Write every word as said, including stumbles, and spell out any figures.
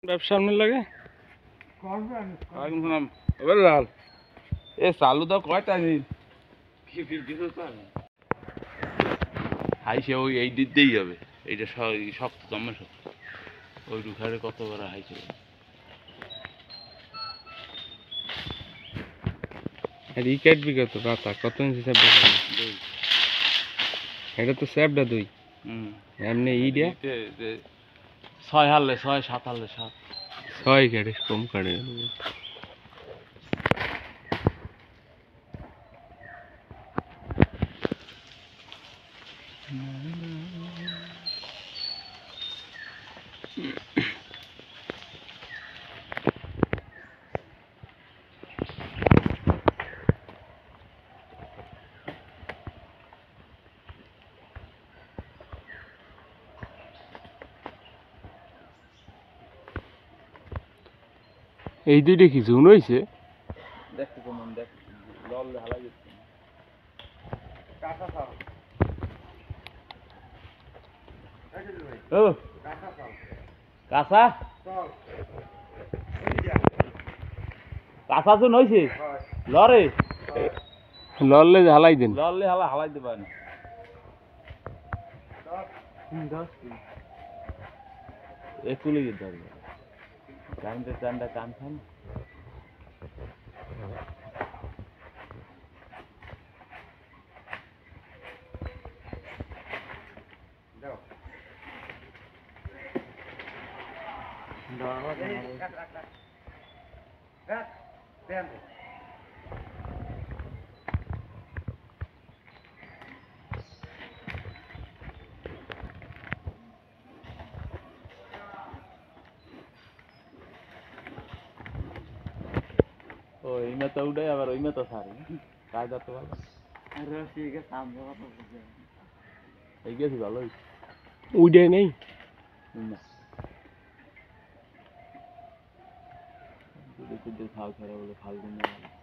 ব্যবসা আপনার লাগে লাল এ চালু তো কয়টা দিন হাইছে ওই এই দিক দিয়েই হবে এইটা শক্ত দমে শক্ত ওই রুখারে কত বড় হাইছে আর ই কাটবি কত পাতা কত ইঞ্চি স্যাপ দুই এটা তো স্যাপটা দুই হুম এমনি ইডিয়া ছয় হারলে ছয় সাত হারলে সাত ছয় কাটে কম কাটে এই দুইটা কি জুন হইছে দেখতে কেমন দেখ লল হালাই দিচ্ছে কাঁচা চাল ও কাঁচা চাল কাঁচা কাঁচা জুন হইছে লরে লললে হালাই দেন লললে হালা হালাই দিবেন এ তুলে দিতে হবে কানতে চান্ডা কান খান দাও দাও রাখ রাখ রাখ রাখ দেন ওই মে তো উড়ে আবার ওই মে তো সারি কায়দা তো ভালো আরে ঠিক আছে সামনে কথা বুঝে এই গেছি ভালোই উইডে নেই না দুটো দুটো খাও খারাপ হলে ফালতু না